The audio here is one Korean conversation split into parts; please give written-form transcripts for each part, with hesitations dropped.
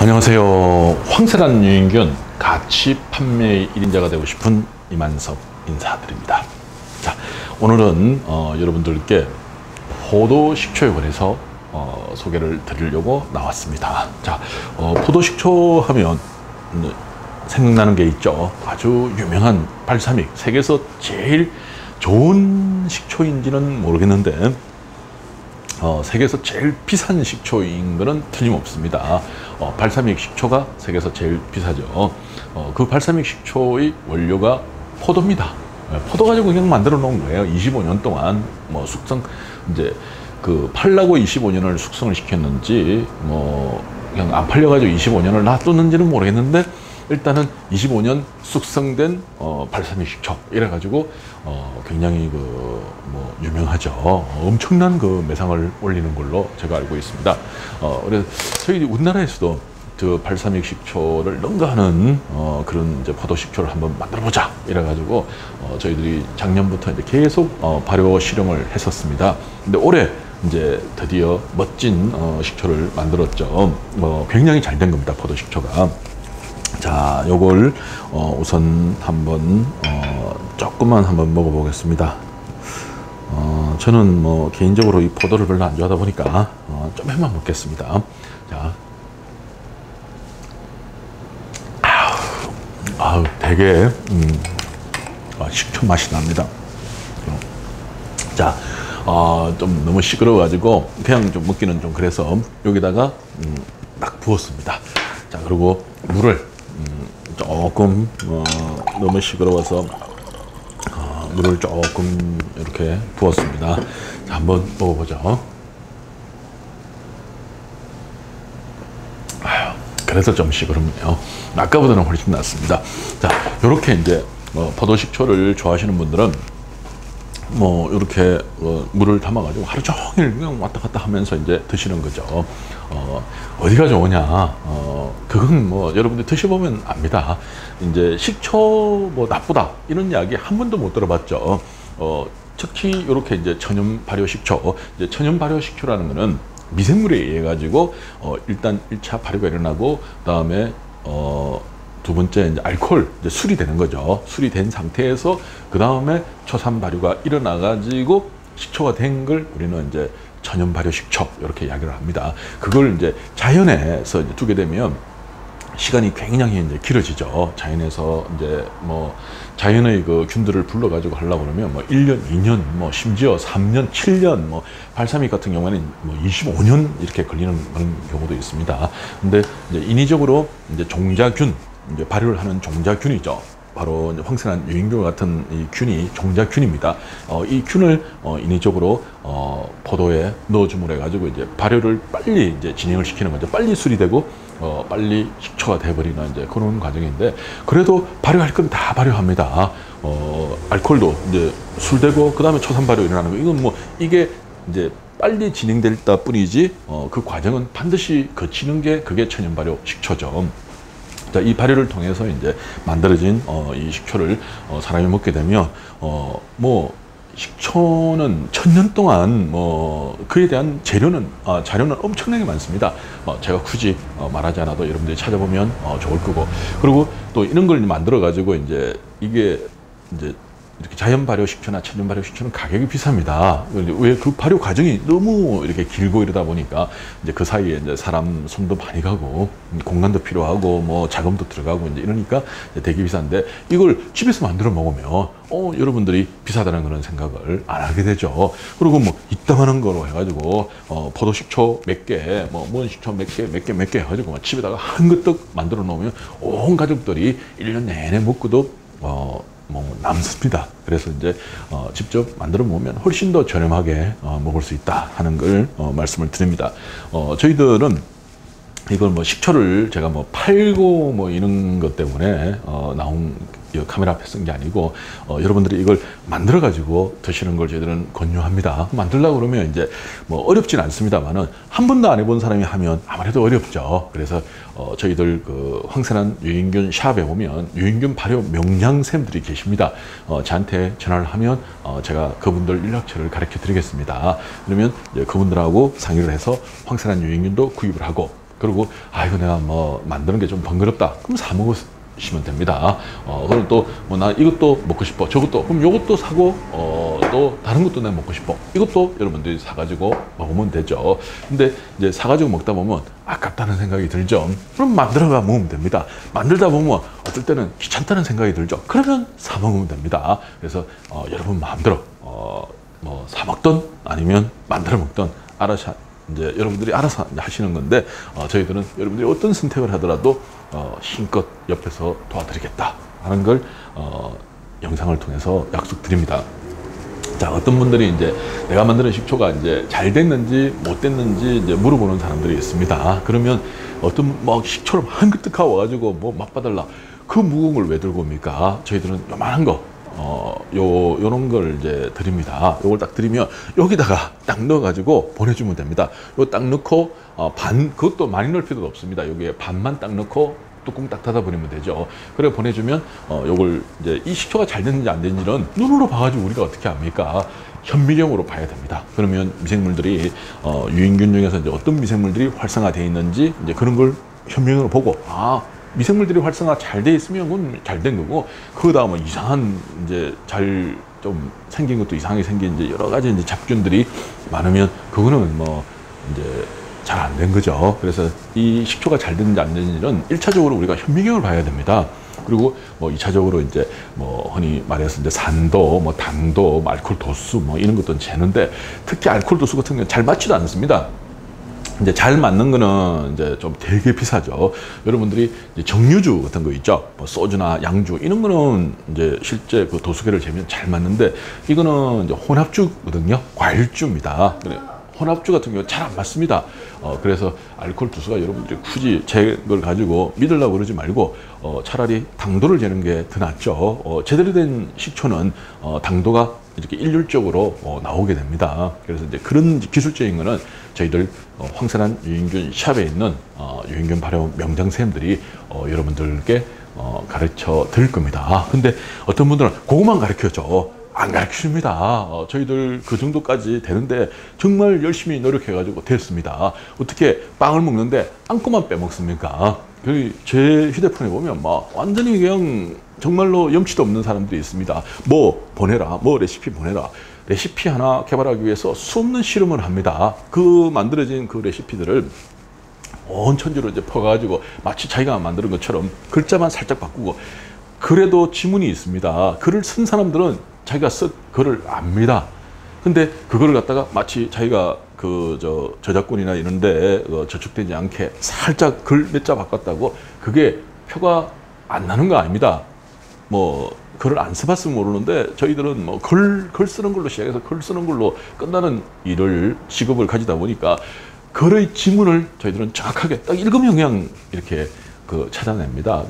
안녕하세요. 황세란 유인균 가치 판매의 1인자가 되고 싶은 이만섭 인사드립니다. 자, 오늘은 여러분들께 포도식초에 관해서 소개를 드리려고 나왔습니다. 자, 포도식초 하면 생각나는 게 있죠. 아주 유명한 발사믹, 세계에서 제일 좋은 식초인지는 모르겠는데 세계에서 제일 비싼 식초인 것은 틀림없습니다. 발사믹 식초가 세계에서 제일 비싸죠. 그 발사믹 식초의 원료가 포도입니다. 포도 가지고 그냥 만들어 놓은 거예요. 25년 동안 숙성, 이제 그 팔라고 25년을 숙성을 시켰는지 그냥 안 팔려가지고 25년을 놔뒀는지는 모르겠는데, 일단은 25년 숙성된 발사믹 식초 이래가지고 굉장히 유명하죠. 엄청난 그 매상을 올리는 걸로 제가 알고 있습니다. 그래서 저희 우리나라에서도 그 발사믹 식초를 능가하는 그런 이제 포도 식초를 한번 만들어보자 이래가지고 저희들이 작년부터 이제 계속 발효 실험을 했었습니다. 근데 올해 이제 드디어 멋진 식초를 만들었죠. 굉장히 잘 된 겁니다, 포도 식초가. 자, 요걸 우선 한번 조금만 한번 먹어보겠습니다. 저는 개인적으로 이 포도를 별로 안 좋아하다 보니까 좀만 먹겠습니다. 자, 되게 식초 맛이 납니다. 자, 좀 너무 시끄러워가지고 그냥 좀 먹기는 좀 그래서 여기다가 딱 부었습니다. 자, 그리고 물을 조금 너무 시끄러워서 물을 조금 이렇게 부었습니다. 자, 한번 먹어보죠. 그래서 좀 시끄럽네요. 아까보다는 훨씬 낫습니다. 자, 이렇게 이제 포도 식초를 좋아하시는 분들은 이렇게 물을 담아가지고 하루 종일 그냥 왔다 갔다 하면서 이제 드시는 거죠. 어디가 좋으냐? 그건 여러분들 드셔보면 압니다. 이제 식초 나쁘다 이런 이야기 한 번도 못 들어봤죠. 특히 이렇게 이제 천연 발효 식초, 이제 천연 발효 식초라는 거는 미생물에 의해 가지고 일단 1차 발효가 일어나고, 그다음에 두 번째 이제 알코올, 이제 술이 되는 거죠. 술이 된 상태에서 그 다음에 초산 발효가 일어나 가지고 식초가 된 걸 우리는 이제 천연 발효 식초 이렇게 이야기를 합니다. 그걸 이제 자연에서 이제 두게 되면 시간이 굉장히 이제 길어지죠. 자연에서 이제 자연의 그 균들을 불러 가지고 하려고 그러면 1년, 2년, 심지어 3년, 7년, 발사믹 같은 경우에는 25년 이렇게 걸리는 그런 경우도 있습니다. 근데 이제 인위적으로 이제 종자균, 이제 발효를 하는 종자균이죠. 바로 이제 황세란 유인균 같은 이 균이 종자균입니다. 이 균을 인위적으로 포도에 넣어줌으로 해가지고 이제 발효를 빨리 이제 진행을 시키는 거죠. 빨리 수리되고 빨리 식초가 돼버리는 이제 그런 과정인데, 그래도 발효할 건 다 발효합니다. 알코올도 이제 술되고 그 다음에 초산 발효 일어나는 거, 이건 이게 이제 빨리 진행될 뿐이지 그 과정은 반드시 거치는 게 그게 천연 발효 식초죠. 자, 이 발효를 통해서 이제 만들어진 이 식초를 사람이 먹게 되면 식초는 1000년 동안 그에 대한 자료는 엄청나게 많습니다. 제가 굳이 말하지 않아도 여러분들이 찾아보면 좋을 거고, 그리고 또 이런 걸 만들어 가지고 이제 이게 이제 이렇게 자연 발효 식초나 천연 발효 식초는 가격이 비쌉니다. 왜? 그 발효 과정이 너무 이렇게 길고 이러다 보니까 이제 그 사이에 이제 사람 손도 많이 가고 공간도 필요하고 자금도 들어가고 이제 이러니까 되게 비싼데, 이걸 집에서 만들어 먹으면 여러분들이 비싸다는 그런 생각을 안 하게 되죠. 그리고 이따만한 거로 해가지고 포도 식초 몇 개, 뭔 식초 몇 개 해가지고 집에다가 한그떡 만들어 놓으면 온 가족들이 1년 내내 먹고도 남습니다. 그래서 이제 직접 만들어 보면 훨씬 더 저렴하게 먹을 수 있다 하는 걸 말씀을 드립니다. 저희들은 이걸 식초를 제가 팔고 이런 것 때문에 나온 카메라 앞에 쓴 게 아니고, 여러분들이 이걸 만들어 가지고 드시는 걸 저희들은 권유합니다. 만들려고 그러면 이제 어렵진 않습니다만은 한 번도 안 해본 사람이 하면 아무래도 어렵죠. 그래서 저희들 그 황세란 유인균 샵에 보면 유인균 발효 명량샘들이 계십니다. 저한테 전화를 하면 제가 그분들 연락처를 가르쳐 드리겠습니다. 그러면 이제 그분들하고 상의를 해서 황세란 유인균도 구입을 하고, 그리고 이거 내가 뭐 만드는 게 좀 번거롭다. 그럼 사 먹으시면 됩니다. 그리고 또 뭐 나 이것도 먹고 싶어. 저것도 그럼 요것도 사고 또 다른 것도 내가 먹고 싶어. 이것도 여러분들이 사가지고 먹으면 되죠. 근데 이제 사가지고 먹다 보면 아깝다는 생각이 들죠. 그럼 만들어가 먹으면 됩니다. 만들다 보면 어떨 때는 귀찮다는 생각이 들죠. 그러면 사 먹으면 됩니다. 그래서 여러분 마음대로 뭐 사 먹든 아니면 만들어 먹든 알아서 이제 여러분들이 알아서 하시는 건데 저희들은 여러분들이 어떤 선택을 하더라도 힘껏 옆에서 도와드리겠다 하는 걸 영상을 통해서 약속드립니다. 자, 어떤 분들이 이제 내가 만드는 식초가 이제 잘 됐는지 못 됐는지 이제 물어보는 사람들이 있습니다. 그러면 어떤 뭐 식초를 한끗뜩 와가지고 뭐 맛봐달라. 그 무거운 걸 왜 들고 옵니까? 저희들은 요만한 거 요런 걸 이제 드립니다. 요걸 딱 드리면 여기다가 딱 넣어가지고 보내주면 됩니다. 요 딱 넣고 그것도 많이 넣을 필요도 없습니다. 여기에 반만 딱 넣고 뚜껑 딱 닫아버리면 되죠. 그래 보내주면 요걸 이제 이 식초가 잘 됐는지 안 됐는지는 눈으로 봐가지고 우리가 어떻게 합니까? 현미경으로 봐야 됩니다. 그러면 미생물들이 유인균 중에서 이제 어떤 미생물들이 활성화되어 있는지 이제 그런 걸 현미경으로 보고 미생물들이 활성화 잘 돼 있으면 그건 잘 된 거고, 그 다음에 이상한 이제 잘 좀 생긴 것도 이상하게 생긴 이제 여러 가지 이제 잡균들이 많으면 그거는 뭐 이제 잘 안 된 거죠. 그래서 이 식초가 잘 됐는지 안 됐는지는 1차적으로 우리가 현미경을 봐야 됩니다. 그리고 뭐 2차적으로 이제 뭐 흔히 말해서 이제 산도, 뭐 당도, 뭐 알코올 도수 뭐 이런 것도 재는데, 특히 알코올 도수 같은 경우는 잘 맞지도 않습니다. 이제 잘 맞는 거는 이제 좀 되게 비싸죠. 여러분들이 이제 정유주 같은 거 있죠. 뭐 소주나 양주 이런 거는 이제 실제 그 도수계를 재면 잘 맞는데, 이거는 이제 혼합주거든요. 과일주입니다. 그래. 혼합주 같은 경우 잘 안 맞습니다. 그래서 알코올 도수가 여러분들이 굳이 제 걸 가지고 믿으려고 그러지 말고 차라리 당도를 재는 게 더 낫죠. 제대로 된 식초는 당도가 이렇게 일률적으로 나오게 됩니다. 그래서 이제 그런 기술적인 거는 저희들 황선한 유인균 샵에 있는 유인균 발효 명장 선생님들이 여러분들께 가르쳐 드릴 겁니다. 근데 어떤 분들은 그것만 가르쳐줘. 안 가르쳐줍니다. 저희들 그 정도까지 되는데 정말 열심히 노력해가지고 됐습니다. 어떻게 빵을 먹는데 안고만 빼먹습니까? 제 휴대폰에 보면 막 완전히 그냥 정말로 염치도 없는 사람들이 있습니다. 뭐 보내라, 뭐 레시피 보내라. 레시피 하나 개발하기 위해서 수없는 실험을 합니다. 그 만들어진 그 레시피들을 온 천지로 이제 퍼가지고 마치 자기가 만드는 것처럼 글자만 살짝 바꾸고, 그래도 지문이 있습니다. 글을 쓴 사람들은 자기가 쓴 글을 압니다. 근데 그거를 갖다가 마치 자기가 저작권이나 이런데 저축되지 않게 살짝 글 몇 자 바꿨다고 그게 표가 안 나는 거 아닙니다. 뭐 글을 안 써봤으면 모르는데 저희들은 뭐 글 쓰는 걸로 시작해서 글 쓰는 걸로 끝나는 직업을 가지다 보니까 글의 지문을 저희들은 정확하게 딱 읽으면 그냥 이렇게 찾아냅니다.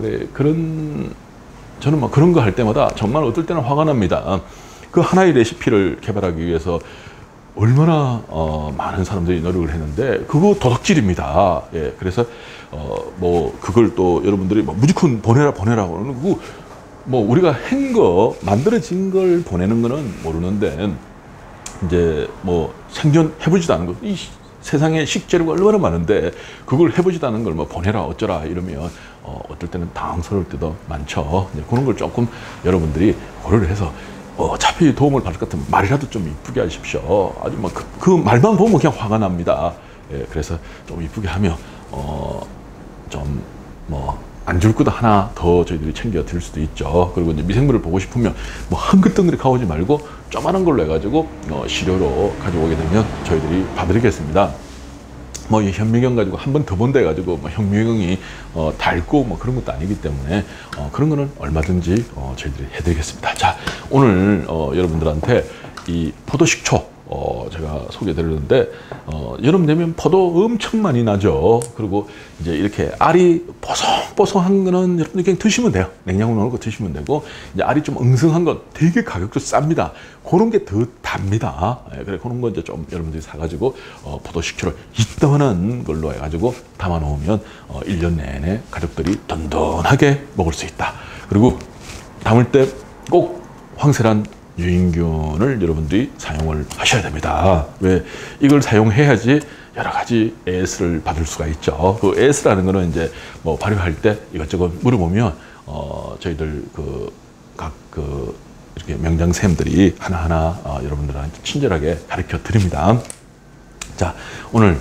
저는 뭐 그런 거 할 때마다 정말 어떨 때는 화가 납니다. 그 하나의 레시피를 개발하기 위해서 얼마나 많은 사람들이 노력을 했는데 그거 도둑질입니다. 예, 그래서 뭐 그걸 또 여러분들이 뭐 무조건 보내라고 그러는 거고, 뭐 우리가 한 거 만들어진 걸 보내는 거는 모르는데 이제 뭐 생존해보지도 않은 거, 이 세상에 식재료가 얼마나 많은데 그걸 해보지도 않은 걸 뭐 보내라 어쩌라 이러면 어떨 때는 당황스러울 때도 많죠. 그런 걸 조금 여러분들이 고려를 해서 어차피 도움을 받을 것 같으면 말이라도 좀 이쁘게 하십시오. 아주 막 그 말만 보면 그냥 화가 납니다. 예, 그래서 좀 이쁘게 하면 좀 뭐 안 줄 것도 하나 더 저희들이 챙겨 드릴 수도 있죠. 그리고 이제 미생물을 보고 싶으면 뭐 한끗덩그리 가오지 말고 조그마한 걸로 해가지고 시료로 가져오게 되면 저희들이 봐드리겠습니다. 뭐 이 현미경 가지고 한 번 더 본다 해가지고 뭐 현미경이 닳고 뭐 그런 것도 아니기 때문에 그런 거는 얼마든지 저희들이 해드리겠습니다. 자, 오늘 여러분들한테 이 포도식초 제가 소개드렸는데 여름 되면 포도 엄청 많이 나죠. 그리고 이제 이렇게 알이 뽀송뽀송한 거는 여러분들 그냥 드시면 돼요. 냉장고에 넣고 드시면 되고, 이제 알이 좀 엉성한 건 되게 가격도 쌉니다. 그런 게 더 답니다. 예, 그래 그런 거 이제 좀 여러분들이 사가지고 포도 식초를 있다는 걸로 해가지고 담아 놓으면 1년 내내 가족들이 든든하게 먹을 수 있다. 그리고 담을 때 꼭 황세란 유인균을 여러분들이 사용을 하셔야 됩니다. 왜? 이걸 사용해야지 여러 가지 AS를 받을 수가 있죠. 그 AS라는 거는 이제 뭐 발효할 때 이것저것 물어보면 저희들 각 이렇게 명장쌤들이 하나하나 여러분들한테 친절하게 가르쳐 드립니다. 자, 오늘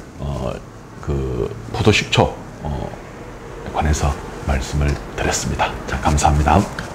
포도 식초에 관해서 말씀을 드렸습니다. 자, 감사합니다.